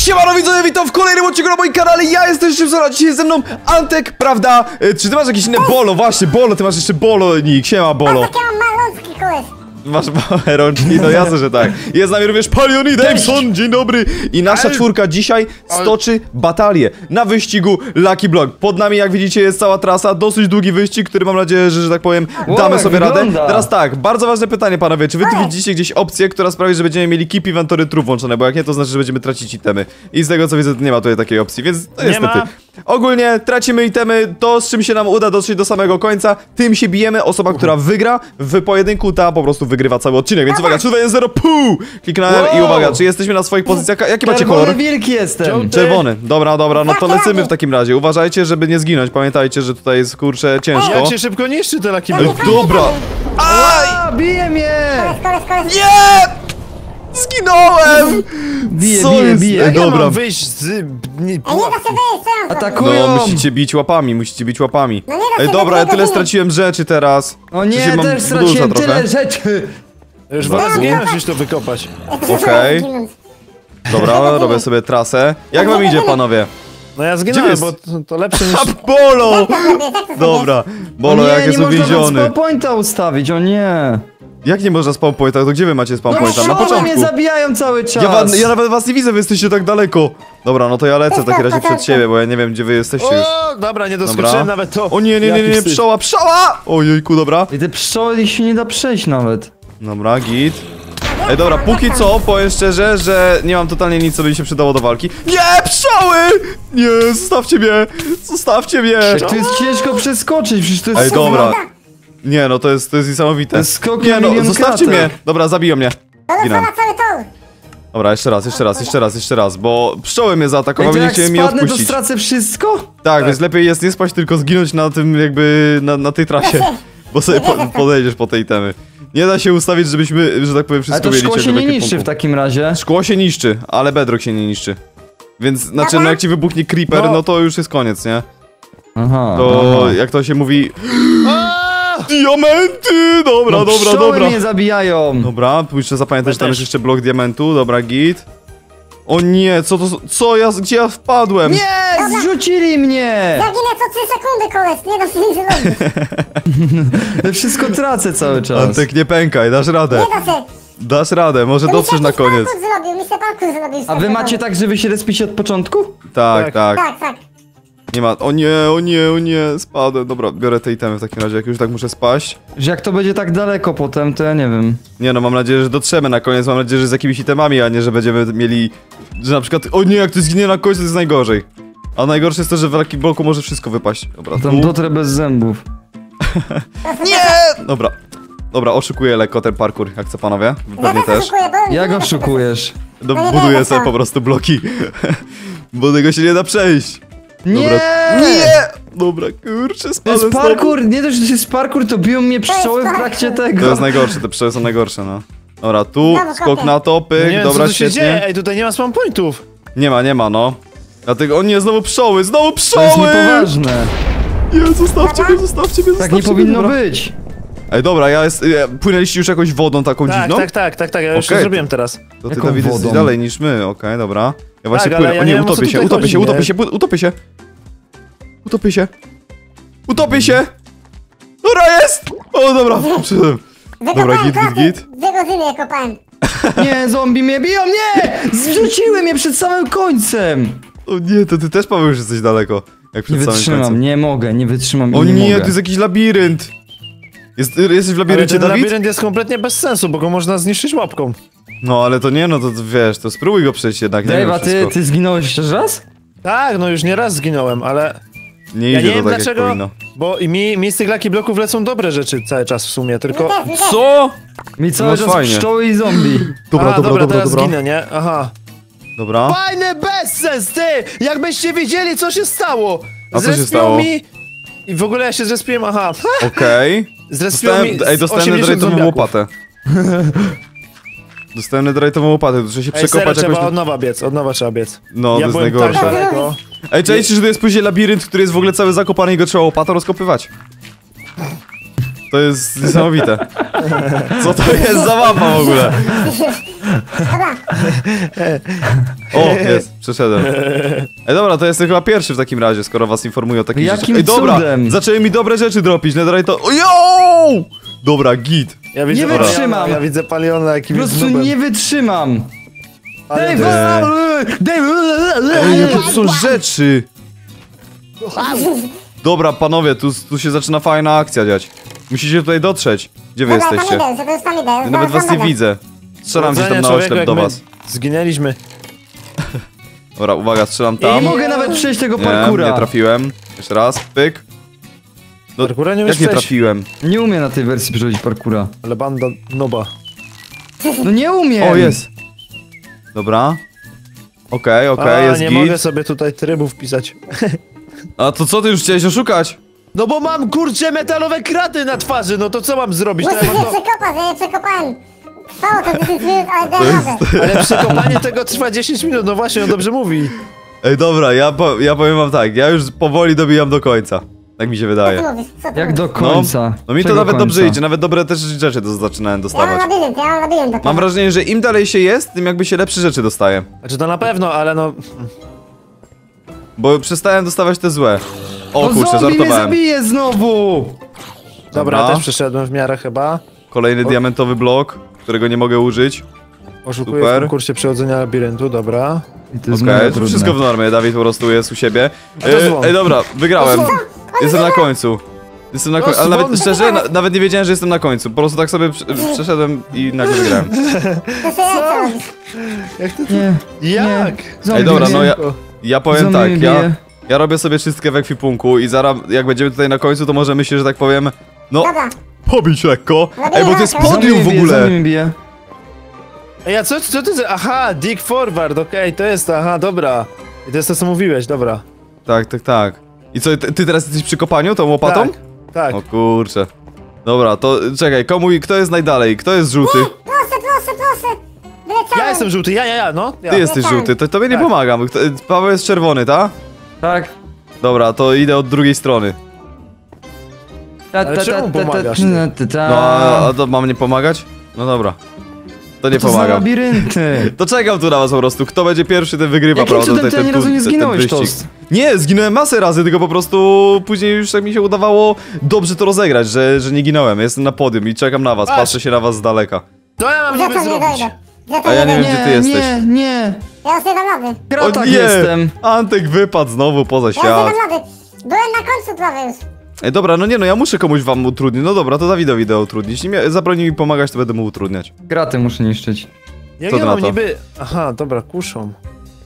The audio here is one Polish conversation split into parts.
Siemano widzowie, witam w kolejnym odcinku na moim kanale. Ja jestem Szybson, a dzisiaj ze mną Antek, prawda? Czy ty masz jakieś inne Bolo? Właśnie, Bolo, ty masz jeszcze Bolo, nick. Siema, Bolo. Takie mam malutki koleś. Masz małe rączki, no jasne, że tak. Jest z nami również Palion i Daveson, dzień dobry. I nasza czwórka dzisiaj stoczy batalię na wyścigu Lucky Block. Pod nami, jak widzicie, jest cała trasa, dosyć długi wyścig, który mam nadzieję, że tak powiem, damy sobie radę. Teraz tak, bardzo ważne pytanie, panowie, czy wy tu widzicie gdzieś opcję, która sprawi, że będziemy mieli Keep Inventory True włączone, bo jak nie, to znaczy, że będziemy tracić itemy. I z tego co widzę, nie ma tutaj takiej opcji, więc no, niestety. Ogólnie tracimy itemy, to z czym się nam uda dotrzeć do samego końca, tym się bijemy. Osoba, która wygra w pojedynku, ta po prostu wygrywa cały odcinek, więc uwaga, 3, 2, 1, 0, puu! Kliknąłem i uwaga, czy jesteśmy na swoich pozycjach? Jaki macie kolor? Czerwony wilk jestem. Czerwony. Dobra, no to lecimy w takim razie. Uważajcie, żeby nie zginąć. Pamiętajcie, że tutaj jest, kurczę, ciężko. Jak się szybko niszczy te Lucky Block. Dobra. A, bije mnie! Koleś. Nie! Zginąłem! Bije. Jak ja Dobra. mam wyjść z... Nie da się wyjść, co ja Atakują! No, musicie bić łapami, No nie da się Dobra, ja do tyle tego straciłem rzeczy teraz. O nie, Się mam też dużo straciłem trochę. tyle rzeczy! Już wolę zginąć niż to wykopać. Okej. Dobra, robię sobie trasę. Jak wam idzie, panowie? No ja Gdzie zginąłem, jest? bo to lepsze niż... A, Bolo! Dobra, Bolo, O nie, jak jest nie można uwięziony. spawn pointa ustawić, o nie! Jak nie można spawn pointa? To gdzie wy macie spawn pointa? Na Pszczoły początku. mnie zabijają cały czas! Ja nawet was nie widzę, wy jesteście tak daleko. Dobra, no to ja lecę w takim razie przed siebie, bo ja nie wiem, gdzie wy jesteście już. O, dobra, nie Dobra. doskoczyłem nawet to. O nie, Jaki wstyd. pszczoła! Ojejku, dobra. I te pszczoły się nie da przejść nawet. Dobra, git. Ej, dobra, póki co, powiem szczerze, że nie mam totalnie nic, co by mi się przydało do walki. Nie, pszczoły! Nie, zostawcie mnie! Jak to jest ciężko przeskoczyć, przecież to jest... Ej, dobra. Nie, no to jest niesamowite. To jest skok Nie, na no, milion zostawcie kratek. mnie. Dobra, zabiją mnie. Ginę. na cały tor. Dobra, jeszcze raz, bo pszczoły mnie Ej, zaatakowały to i nie jak chciałem mnie spadnę, to odpuścić. stracę wszystko? Tak, więc lepiej jest nie spać, tylko zginąć na tym jakby, na tej trasie. Bo sobie podejdziesz po tej temy. Nie da się ustawić, żebyśmy, że tak powiem, Ale wszystko to mieli szkło się ciągle nie w niszczy w ekwipunku. takim razie. Szkło się niszczy, ale bedrock się nie niszczy. Więc, znaczy, no jak ci wybuchnie creeper, no to już jest koniec, nie? Aha. To, jak to się mówi... Diamenty! Dobra. Pszczoły mnie zabijają! Dobra, muszę zapamiętać, że tam jest jeszcze blok diamentu, dobra, git. O nie, gdzie ja wpadłem? Nie! Zrzucili mnie! Ja ginę co 3 sekundy, koleś. Nie da się nic zrobić. Wszystko tracę cały czas. Antek, nie pękaj, dasz radę. Nie da się. Dasz radę, może dotrzesz na koniec. Mi się parkour zrobił. A wy macie tak, że wy się respicie od początku? Tak. Tak. Nie ma, o nie, spadłem. Dobra, biorę te itemy w takim razie, jak już tak muszę spaść. Że jak to będzie tak daleko potem, to ja nie wiem. Nie no, mam nadzieję, że dotrzemy na koniec, mam nadzieję, że z jakimiś itemami, a nie, że będziemy mieli... Że na przykład, o nie, jak to zginie na końcu, to jest najgorzej. A najgorsze jest to, że w Lucky Blocku może wszystko wypaść. Dobra, Tam dotrę bez zębów. Nie! Dobra, oszukuję lekko ten parkour, jak co panowie? Wy pewnie też. Jak oszukujesz? Buduję sobie po prostu bloki. Bo tego się nie da przejść. Nie! Dobra, kurczę, To spadłem jest parkour, nie dość, że to jest parkour, to biją mnie pszczoły w trakcie To tego. jest najgorsze, te pszczoły są najgorsze, no. Dobra, tu, Brawo, skok kotek. na to, pyk, Nie wiem, dobra, co tu się dzieje. świetnie. Ej, tutaj nie ma spawn pointów. Nie ma, no. Dlatego, o nie, znowu pszczoły! To jest pszczoły! niepoważne. Nie, zostawcie mnie, Tak nie powinno być. Ej, dobra, płynęliście już jakąś wodą taką dziwną? Tak, ja już to Okej. zrobiłem teraz. To ty, Jaką Dawid, jesteś wodą? dalej niż my, okej, dobra. Ja właśnie Tak, płynę, ale ja o nie nie, wiem, o co utopię się. tutaj Dobra, jest! O, dobra, przyszedłem. Dobra, git. 2 godziny je kopałem. Nie, zombie mnie biją, nie! Zrzuciły mnie przed samym końcem. O nie, to ty też, Paweł, już jesteś daleko. Jak Nie przed samym wytrzymam, końcem. nie mogę, nie wytrzymam O i nie nie, mogę. to jest jakiś labirynt. Jesteś w Ale labiryncie, ten Dawid? labirynt jest kompletnie bez sensu, bo go można zniszczyć łapką. No, ale to nie, no to wiesz, to spróbuj go przejść jednak, nie Dave, wiem a wszystko. ty zginąłeś jeszcze raz? Tak, no już nie raz zginąłem, ale... Nie Ja idzie nie to wiem tak, jak dlaczego, powinno. bo mi z tych Lucky Blocków lecą dobre rzeczy cały czas w sumie, tylko... Co? Mi cały No czas fajnie. pszczoły i zombie. Dobra, teraz zginę, nie? Aha. Dobra. Fajny bezsens, ty! Jakbyście wiedzieli, co się stało! A co się Zrespią stało? mi... I w ogóle ja się zrespiłem, aha. Okej. Zrespią mi Dostałem 80 netherite'ową zombiaków. łopatę. Dostałem netherite'ową łopatę, to trzeba się Ej, serio, przekopać jakoś... trzeba od nowa biec, od nowa trzeba biec. No, to ja jest byłem najgorsze. tak daleko. Ej, czajcie, że to jest później labirynt, który jest w ogóle cały zakopany i go trzeba łopatą rozkopywać. To jest niesamowite. Co to jest za mapa w ogóle? Dobra, O, jest, przeszedłem. Ej, dobra, to jestem chyba pierwszy w takim razie, skoro was informuję o takich Jakim rzeczach. Ej, dobra, cudem? zaczęły mi dobre rzeczy dropić, netherite to... Yo! Dobra, git. Ja widzę Nie Paliona, wytrzymam. Ja widzę Paliona, Po jakim jest prostu nubem. nie wytrzymam. Palion Ej, jakie to są rzeczy. Dobra, panowie, tu się zaczyna fajna akcja dziać. Musicie tutaj dotrzeć. Gdzie wy dobra, tam jesteście? idę, że to już tam idę. Ja nawet was nie widzę. Strzelam gdzieś tam na człowieku, oślep jak do my was. Zginęliśmy. Dobra, uwaga, strzelam Ja nie tam. mogę nawet przejść tego Nie, parkura. nie trafiłem. Jeszcze raz, pyk. No, Parkura nie jak umiesz nie przejść. trafiłem? Nie umiem na tej wersji przechodzić parkura. Ale banda noba. No nie umiem. O, jest. Dobra. Okej, jest nie git. mogę sobie tutaj trybu wpisać. A to co, ty już chciałeś oszukać? No bo mam, kurczę, metalowe kraty na twarzy, no to co mam zrobić? To ja Musisz mam je to... przekopać, ja je przekopałem. Trwało to 10 minut, ale dałem radę. Ale przekopanie tego trwa 10 minut, no właśnie, on dobrze mówi. Ej, dobra, ja powiem wam tak, ja już powoli dobijam do końca. Tak mi się Co wydaje. ty mówisz? Co ty Jak mówisz? do końca. No mi to Czego nawet końca? dobrze idzie, nawet dobre też rzeczy zaczynałem Ja mam dostawać. labirynt do Mam wrażenie, że im dalej się jest, tym jakby się lepsze rzeczy dostaje. Znaczy to na pewno, ale no... Bo przestałem dostawać te złe. O No kurczę, zombie mnie żartowałem. zabije znowu! Dobra, Dobra. też przeszedłem w miarę chyba. Kolejny diamentowy blok, którego nie mogę użyć. Oszukuję Super. w konkursie przechodzenia labiryntu, dobra. I to jest Okej, mega to trudne. wszystko w normie, Dawid po prostu jest u siebie. A to złom. Ej, dobra, wygrałem. Co? Jestem na końcu. Jestem na końcu, ale złom. nawet szczerze, nawet nie wiedziałem, że jestem na końcu. Po prostu tak sobie przeszedłem i nagle wygrałem. To się co robisz? Jak ty... Nie. Jak? Zombie Ej, dobra, mnie- no ja powiem zombie tak, mnie ja bije. robię sobie czystkę w ekwipunku i zaraz jak będziemy tutaj na końcu, to możemy się, że tak powiem, no, Dobra, pobić lekko. Ej, bo to jest Zombie Zombie podium mnie w bije, ogóle. zombie mnie bije. Ej, a co ty za... Aha, dig forward, okej, to jest, aha, dobra. I to jest to, co mówiłeś, dobra. Tak. I co, ty teraz jesteś przy kopaniu tą łopatą? Tak, tak. O kurczę. Dobra, to czekaj, kto jest najdalej? Kto jest żółty? proszę. Wyleciałem. Ja jestem żółty, no. Ja. Ty jesteś żółty, to tobie nie Tak. pomagam. Paweł jest czerwony, tak? Tak. Dobra, to idę od drugiej strony. Ale czemu pomagasz, No, a to mam nie pomagać? No dobra. To nie To za pomagam. labirynty. To czekam tu na was po prostu. Kto będzie pierwszy, ten wygrywa, Jakim prawda? cudem ty ani razu nie zginąłeś, wyścig. Toast? Nie, zginąłem masę razy, tylko po prostu później już tak mi się udawało dobrze to rozegrać, że nie ginąłem. Jestem na podium i czekam na was, Patrz. patrzę się na was z daleka. To ja mam Za niby to nie zrobić. dojdę. Za to A ja nie wiem, dojdę. gdzie ty jesteś. Nie. Ja już nie dam rady. Kratak jestem. Antek wypadł znowu poza Ja już świat. nie dam rady. Byłem na końcu prawie już. Ej, dobra, no nie no, ja muszę komuś wam utrudnić. No dobra, to Dawidowi idę utrudnić. Zabroni mi pomagać, to będę mu utrudniać. Kraty muszę niszczyć. Jak Co ja ty na mam to? niby... Aha, dobra, kuszą.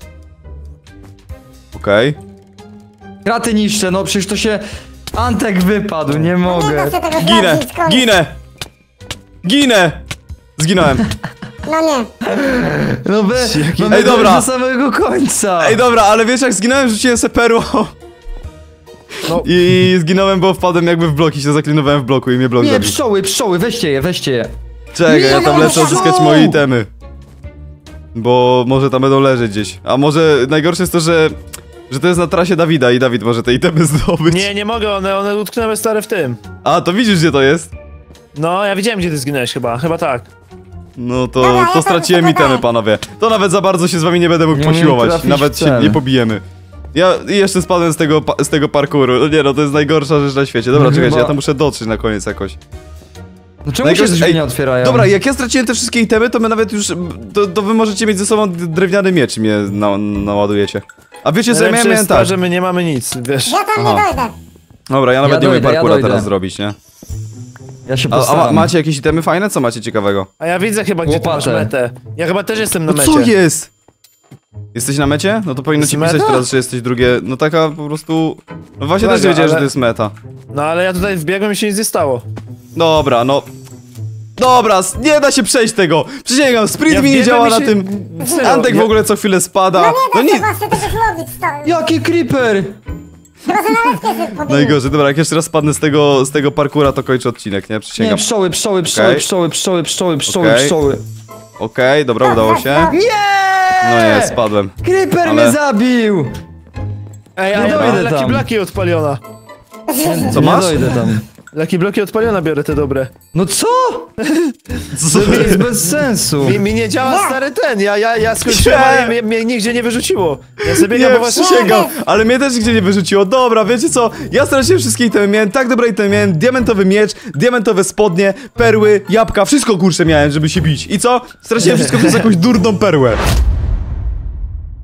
Okej. Kraty niszczę, no przecież to się... Antek wypadł, nie Nie mogę. da się tego Ginę! zrobić, koniec. Ginę! Zginąłem. No nie. No Ej, dobra. do samego końca. Ej, dobra, ale wiesz jak zginąłem, rzuciłem se perło. No. I zginąłem, bo wpadłem jakby w blok i się zaklinowałem w bloku i mnie blok Nie, zabił. pszczoły, weźcie je. Czekaj, ja tam Nie, lecę no, odzyskać no. moje itemy. Bo może tam będą leżeć gdzieś. A może najgorsze jest to, że to jest na trasie Dawida i Dawid może te itemy zdobyć. Nie mogę, one utknęły stare w tym. A, to widzisz gdzie to jest? No, ja widziałem, gdzie ty zginąłeś chyba tak. No Dobra, ja to tam straciłem sobie itemy, daję. panowie. To nawet za bardzo się z wami nie będę mógł Nie umiem posiłować. trafić Nawet w się cel. nie pobijemy. Ja jeszcze spadłem z tego parkouru. No nie no, to jest najgorsza rzecz na świecie. Dobra, No czekajcie, chyba- ja tam muszę dotrzeć na koniec jakoś. No czemu się Najgorsze- drzwi ej, nie otwierają? Dobra, jak ja straciłem te wszystkie itemy, to my nawet już... To wy możecie mieć ze sobą drewniany miecz i mnie naładujecie. A wiecie co, ja Najlepsze miałem jest to, tak. że my nie mamy nic, wiesz. Ja tam nie Aha. dojdę. Dobra, ja nawet nie umiem dojdę, parkoura dojdę. teraz zrobić, nie? Ja się A postaram. macie jakieś itemy fajne? Co macie ciekawego? A ja widzę chyba, gdzie ty masz Łopatę. metę. Ja chyba też jestem na No mecie. co jest? Jesteś na mecie? No to powinno Jest ci pisać meta? teraz, że jesteś drugie... No taka po prostu... No właśnie Uwaga, też nie wiedziałem, że ale- to jest meta. No ale ja tutaj wbiegłem i się nic nie stało. Dobra, no... Dobra, nie da się przejść tego! Przysięgam, sprint Ja mi nie wbiegłem działa i na się- tym... Serio, Antek w ogóle co chwilę spada. No nie da się właśnie tego zrobić. Jaki creeper! Chyba, że nawet kiedy pobili. Najgorzej, dobra, jak jeszcze raz spadnę z tego parkura, to kończę odcinek, nie? Nie, Przysięgam. pszczoły. Okej. Okej, dobra, udało się. Nie! No nie, spadłem. Creeper Ale- mnie zabił! Ej, a Nie ja dojdę mam Lucky tam. Blaki odpaliona. Co nie masz? dojdę tam. Lucky bloki odpaliona biorę te dobre. No co? Co? To jest bez sensu. Mi nie działa stary ten, ja skończyłem, ale mnie nigdzie nie wyrzuciło. Ja sobie biegam po Nie, was... przysięgam, ale mnie też nigdzie nie wyrzuciło. Dobra, wiecie co? Ja straciłem wszystkie itemy, miałem tak dobre itemy, miałem diamentowy miecz, diamentowe spodnie, perły, jabłka, wszystko kurczę miałem, żeby się bić. I co? Straciłem wszystko przez jakąś durną perłę.